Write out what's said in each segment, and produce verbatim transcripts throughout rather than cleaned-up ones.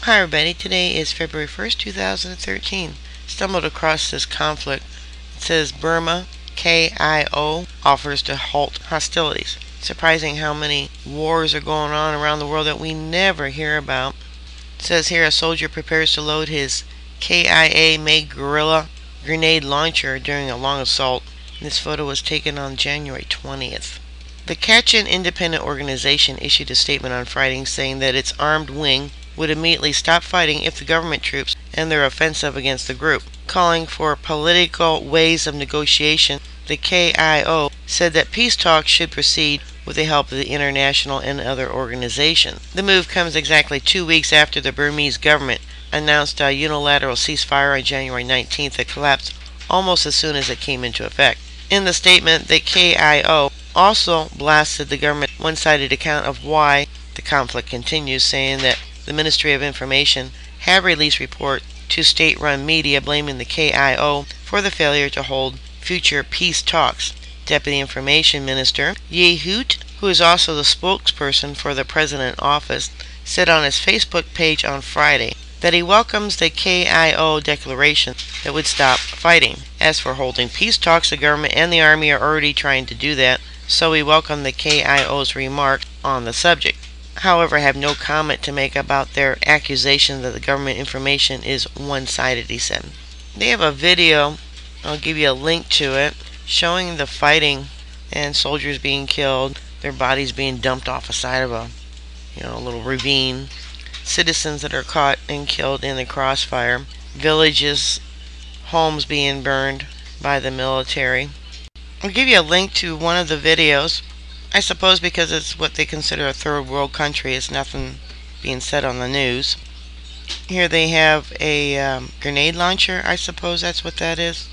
Hi everybody, today is February first, two thousand thirteen. Stumbled across this conflict. It says Burma, K I O, offers to halt hostilities. Surprising how many wars are going on around the world that we never hear about. It says here a soldier prepares to load his K I A-made guerrilla grenade launcher during a long assault. This photo was taken on January twentieth. The Kachin independent organization issued a statement on Friday saying that its armed wing would immediately stop fighting if the government troops end their offensive against the group. Calling for political ways of negotiation, the K I O said that peace talks should proceed with the help of the international and other organizations. The move comes exactly two weeks after the Burmese government announced a unilateral ceasefire on January nineteenth that collapsed almost as soon as it came into effect. In the statement, the K I O also blasted the government's one-sided account of why the conflict continues, saying that the Ministry of Information have released reports to state-run media blaming the K I O for the failure to hold future peace talks. Deputy Information Minister Ye Hoot, who is also the spokesperson for the President's office, said on his Facebook page on Friday that he welcomes the K I O declaration that would stop fighting. As for holding peace talks, the government and the army are already trying to do that, so we welcome the K I O's remarks on the subject. However, I have no comment to make about their accusation that the government information is one-sided, he said. They have a video, I'll give you a link to it, showing the fighting and soldiers being killed, their bodies being dumped off a side of a, you know, a little ravine, citizens that are caught and killed in the crossfire, villages, homes being burned by the military. I'll give you a link to one of the videos. I suppose because it's what they consider a third world country, it's nothing being said on the news. Here they have a um, grenade launcher, I suppose that's what that is.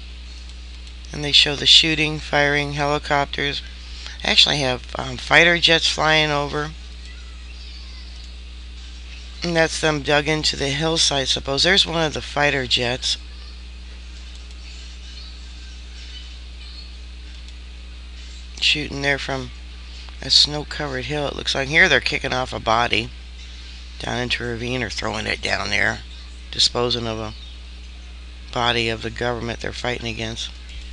And they show the shooting, firing, helicopters. Actually have um, fighter jets flying over. And that's them dug into the hillside, I suppose. There's one of the fighter jets. Shooting there from a snow-covered hill, it looks like. Here they're kicking off a body down into a ravine or throwing it down there, disposing of a body of the government they're fighting against.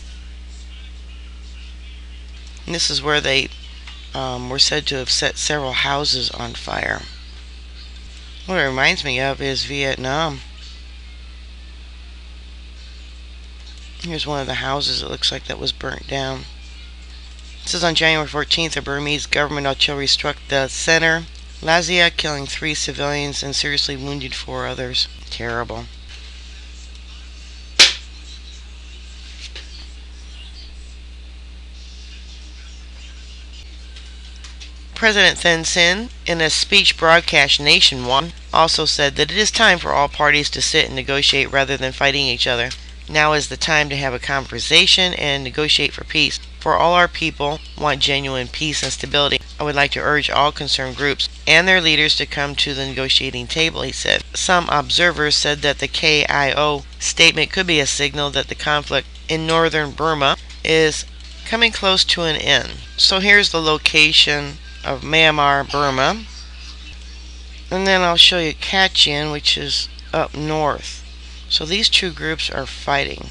And this is where they um, were said to have set several houses on fire. What it reminds me of is Vietnam. Here's one of the houses, it looks like, that was burnt down. This is on January fourteenth, the Burmese government artillery struck the center, Lazia, killing three civilians and seriously wounded four others. Terrible. President Thein Sein, in a speech broadcast nationwide, also said that it is time for all parties to sit and negotiate rather than fighting each other. Now is the time to have a conversation and negotiate for peace. For all our people want genuine peace and stability. I would like to urge all concerned groups and their leaders to come to the negotiating table, he said. Some observers said that the K I O statement could be a signal that the conflict in northern Burma is coming close to an end. So here's the location of Myanmar, Burma. And then I'll show you Kachin, which is up north. So these two groups are fighting.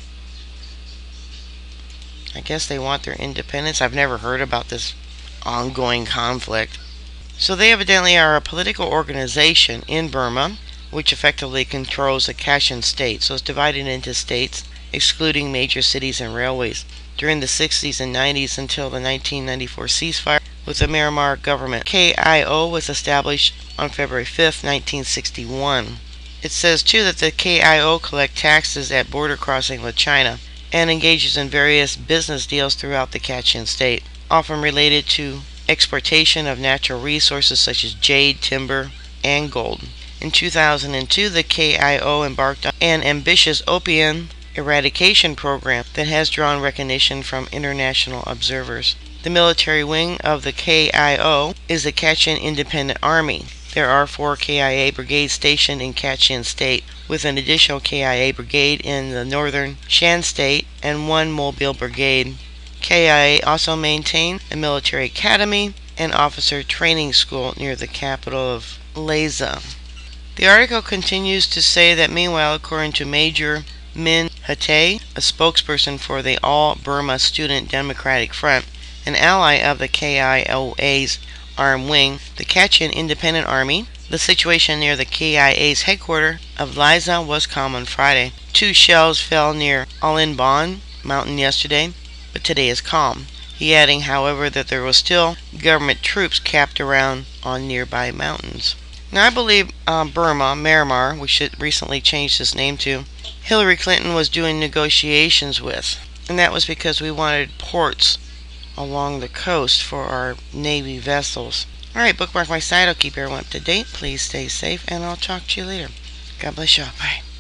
I guess they want their independence. I've never heard about this ongoing conflict. So they evidently are a political organization in Burma, which effectively controls the Kachin state. So it's divided into states, excluding major cities and railways. During the sixties and nineties until the nineteen ninety-four ceasefire with the Myanmar government, K I O was established on February fifth, nineteen sixty-one. It says too that the K I O collect taxes at border crossing with China and engages in various business deals throughout the Kachin state, often related to exportation of natural resources such as jade, timber, and gold. In two thousand two, the K I O embarked on an ambitious opium eradication program that has drawn recognition from international observers. The military wing of the K I O is the Kachin Independent Army. There are four K I A brigades stationed in Kachin State, with an additional K I A brigade in the northern Shan State and one mobile brigade. K I A also maintains a military academy and officer training school near the capital of Lhasa. The article continues to say that meanwhile, according to Major Min Hatay, a spokesperson for the All Burma Student Democratic Front, an ally of the K I O A's armed wing, the Kachin Independent Army, the situation near the K I A's headquarters of Liza was calm on Friday. Two shells fell near Alinbon mountain yesterday, but today is calm. He adding, however, that there was still government troops camped around on nearby mountains. Now, I believe uh, Burma, Myanmar, we should recently change this name to, Hillary Clinton was doing negotiations with, and that was because we wanted ports along the coast for our Navy vessels. Alright, bookmark my site. I'll keep everyone up to date. Please stay safe, and I'll talk to you later. God bless you all. Bye.